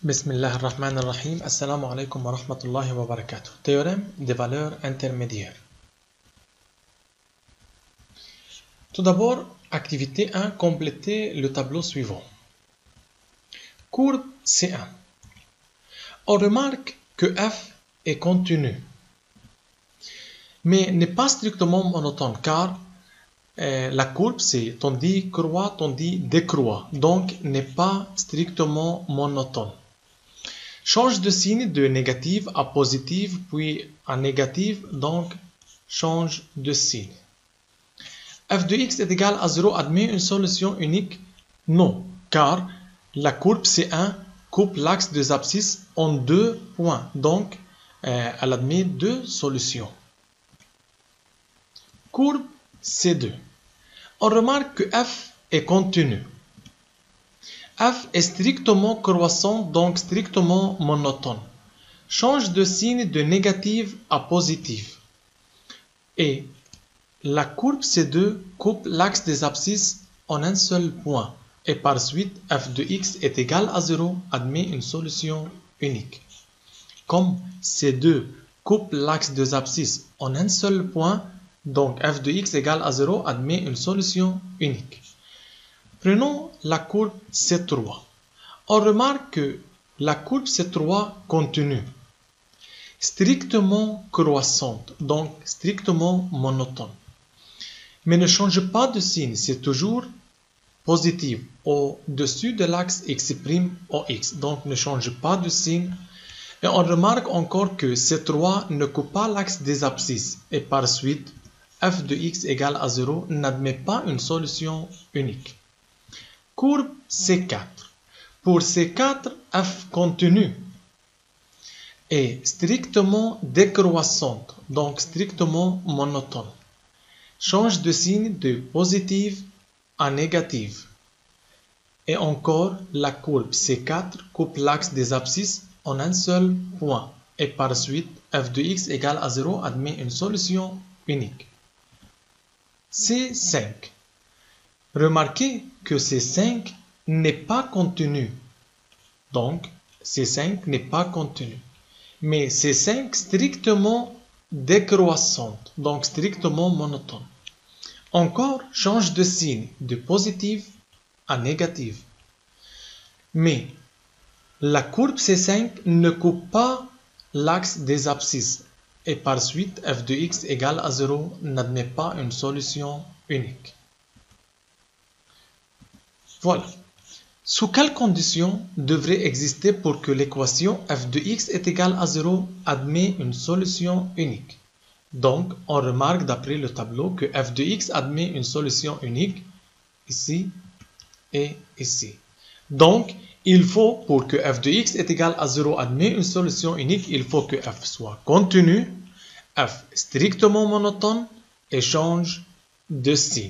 Bismillah ar-Rahman ar-Rahim. Assalamu alaikum wa rahmatullahi wa barakatuh. Théorème des valeurs intermédiaires. Tout d'abord, activité 1, complétez le tableau suivant. Courbe C1. On remarque que f est continu, mais n'est pas strictement monotone car la courbe c'est tandis croît, tandis décroît, donc n'est pas strictement monotone. Change de signe de négative à positive, puis à négative, donc change de signe. f de x est égal à 0 admet une solution unique? Non, car la courbe C1 coupe l'axe des abscisses en deux points, donc elle admet deux solutions. Courbe C2. On remarque que f est continu. F est strictement croissant, donc strictement monotone. Change de signe de négative à positive. Et la courbe C2 coupe l'axe des abscisses en un seul point. Et par suite, f de x est égal à 0 admet une solution unique. Comme C2 coupe l'axe des abscisses en un seul point, donc f de x égale à 0 admet une solution unique. Prenons la courbe C3. On remarque que la courbe C3 continue, strictement croissante, donc strictement monotone, mais ne change pas de signe, c'est toujours positif au-dessus de l'axe x', ox, donc ne change pas de signe. Et on remarque encore que C3 ne coupe pas l'axe des abscisses, et par suite, f de x égale à 0 n'admet pas une solution unique. Courbe C4. Pour C4, f continue est strictement décroissante, donc strictement monotone. Change de signe de positive à négative. Et encore, la courbe C4 coupe l'axe des abscisses en un seul point. Et par suite, f de x égale à 0 admet une solution unique. C5. Remarquez que C5 n'est pas continu. Donc, C5 n'est pas continu. Mais C5 strictement décroissante, donc strictement monotone. Encore, change de signe de positive à négative. Mais la courbe C5 ne coupe pas l'axe des abscisses. Et par suite, f de x égale à 0 n'admet pas une solution unique. Voilà. Sous quelles conditions devrait exister pour que l'équation f de x est égale à 0 admet une solution unique? Donc, on remarque d'après le tableau que f de x admet une solution unique ici et ici. Donc, il faut, pour que f de x est égal à 0 admet une solution unique, il faut que f soit continu, f strictement monotone et change de signe.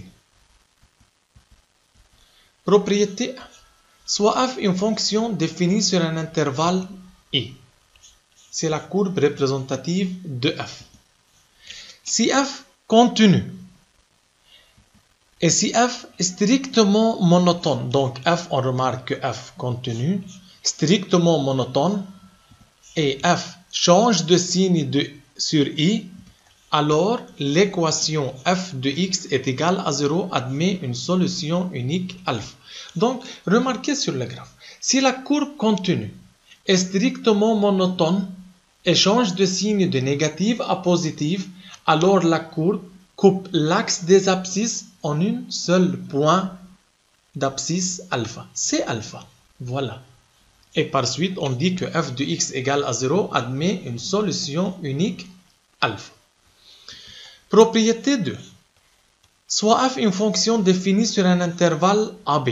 Propriété 1. Soit f une fonction définie sur un intervalle i. C'est la courbe représentative de f. Si f continue et si f est strictement monotone, donc f, on remarque que f continue, strictement monotone, et f change de signe sur i, alors l'équation f de x est égale à 0 admet une solution unique alpha. Donc, remarquez sur le graphe, si la courbe continue est strictement monotone et change de signe de négative à positive, alors la courbe coupe l'axe des abscisses en un seul point d'abscisse alpha. C'est alpha. Voilà. Et par suite, on dit que f de x égale à 0 admet une solution unique alpha. Propriété 2. Soit f une fonction définie sur un intervalle AB.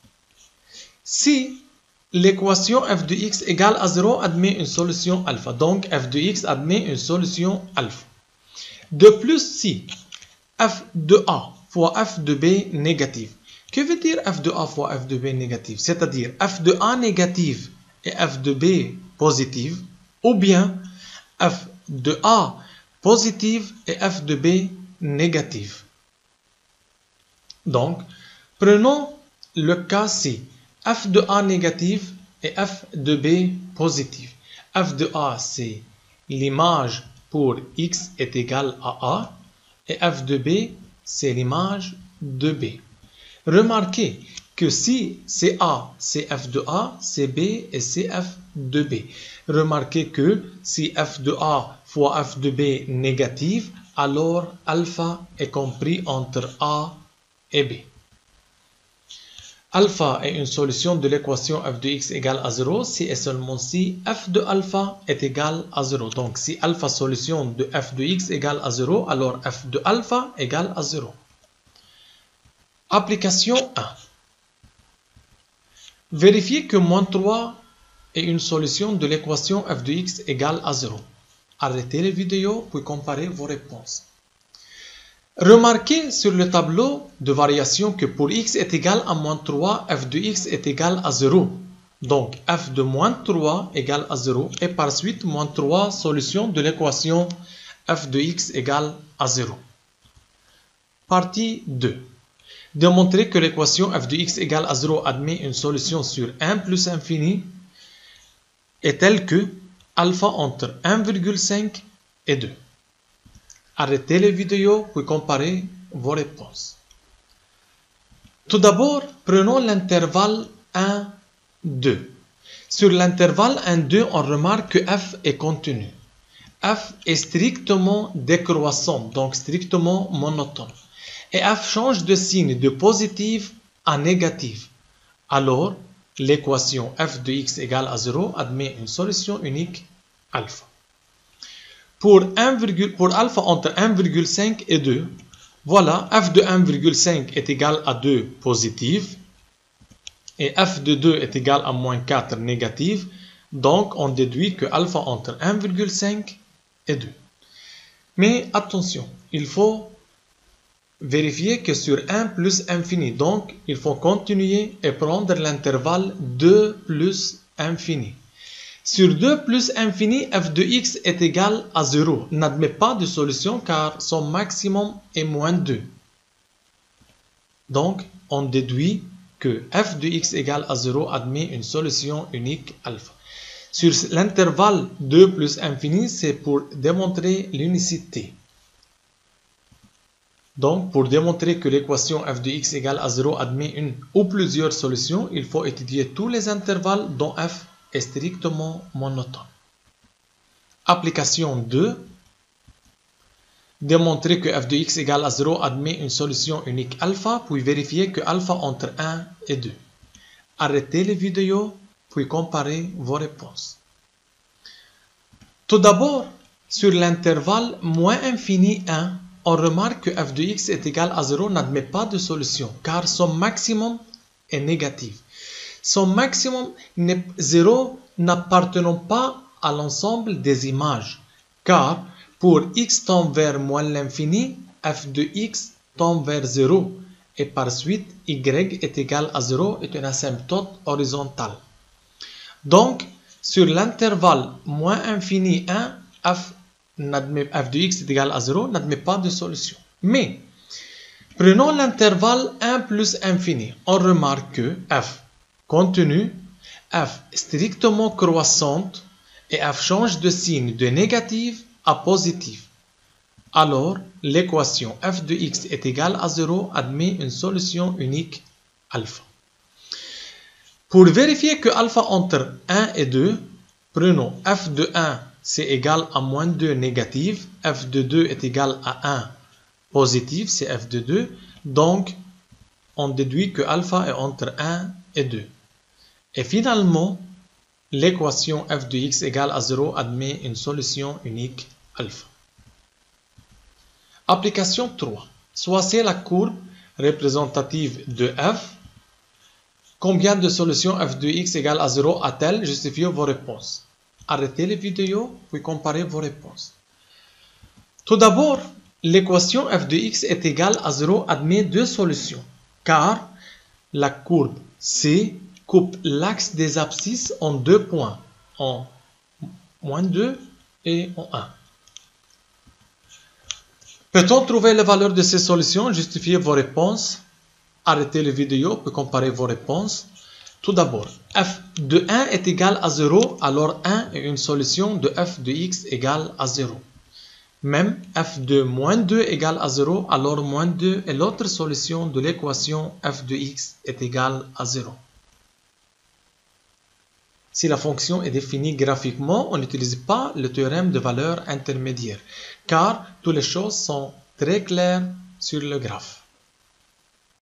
Si l'équation f de x égale à 0 admet une solution alpha, donc f de x admet une solution alpha. De plus, si f de a fois f de b négative. Que veut dire f de a fois f de b négative? C'est-à-dire f de a négative et f de b positive, ou bien f de a positive et f de b négative. Donc, prenons le cas si f de a négative et f de b positive. F de a, c'est l'image pour x est égal à a, et f de b, c'est l'image de b. Remarquez que si c'est a, c'est f de a, c'est b et c'est f de b. Remarquez que si f de a fois f de b négative, alors alpha est compris entre a et b. Alpha est une solution de l'équation f de x égale à 0 si et seulement si f de alpha est égal à 0. Donc si alpha solution de f de x égale à 0, alors f de alpha égale à 0. Application 1. Vérifiez que moins 3 est une solution de l'équation f de x égale à 0. Arrêtez la vidéo puis comparez vos réponses. Remarquez sur le tableau de variation que pour x est égal à moins 3, f de x est égal à 0. Donc f de moins 3 égale à 0 et par suite moins 3 solution de l'équation f de x égale à 0. Partie 2. Démontrer que l'équation f de x égale à 0 admet une solution sur 1 plus infini est telle que alpha entre 1,5 et 2. Arrêtez les vidéos puis comparez vos réponses. Tout d'abord, prenons l'intervalle 1, 2. Sur l'intervalle 1, 2, on remarque que f est continu. F est strictement décroissant, donc strictement monotone. Et f change de signe de positif à négatif. Alors, l'équation f de x égale à 0 admet une solution unique alpha. Pour alpha entre 1,5 et 2, voilà, f de 1,5 est égal à 2 positif et f de 2 est égal à moins 4 négatif. Donc, on déduit que alpha entre 1,5 et 2. Mais attention, il faut vérifier que sur 1 plus infini, donc il faut continuer et prendre l'intervalle 2 plus infini. Sur 2 plus infini, f de x est égal à 0. N'admet pas de solution car son maximum est moins 2. Donc, on déduit que f de x égale à 0 admet une solution unique alpha. Sur l'intervalle 2 plus infini, c'est pour démontrer l'unicité. Donc, pour démontrer que l'équation f de x égale à 0 admet une ou plusieurs solutions, il faut étudier tous les intervalles dont f est strictement monotone. Application 2. Démontrer que f de x égale à 0 admet une solution unique alpha, puis vérifier que alpha entre 1 et 2. Arrêtez les vidéos, puis comparez vos réponses. Tout d'abord, sur l'intervalle moins infini 1, on remarque que f de x est égal à 0 n'admet pas de solution, car son maximum est négatif. Son maximum 0 n'appartenant pas à l'ensemble des images, car pour x tend vers moins l'infini, f de x tend vers 0, et par suite y est égal à 0 est une asymptote horizontale. Donc, sur l'intervalle moins infini 1, f de x est égal à 0 n'admet pas de solution. Mais, prenons l'intervalle 1 plus infini. On remarque que f continue, f strictement croissante et f change de signe de négatif à positif. Alors, l'équation f de x est égale à 0 admet une solution unique alpha. Pour vérifier que alpha entre 1 et 2, prenons f de 1 c'est égal à moins 2 négatif, f de 2 est égal à 1 positif, c'est f de 2, donc on déduit que alpha est entre 1 et 2. Et finalement, l'équation f de x égale à 0 admet une solution unique alpha. Application 3. Choisissez la courbe représentative de f. Combien de solutions f de x égale à 0 a-t-elle? Justifiez vos réponses. Arrêtez les vidéos, puis comparez vos réponses. Tout d'abord, l'équation f de x est égale à 0 admet deux solutions, car la courbe C coupe l'axe des abscisses en deux points, en moins 2 et en 1. Peut-on trouver la valeur de ces solutions? Justifiez vos réponses. Arrêtez la vidéo, puis comparez vos réponses. Tout d'abord, f de 1 est égal à 0, alors 1 est une solution de f de x égale à 0. Même f de moins 2 égale à 0, alors moins 2 est l'autre solution de l'équation f de x est égal à 0. Si la fonction est définie graphiquement, on n'utilise pas le théorème de valeur intermédiaire, car toutes les choses sont très claires sur le graphe.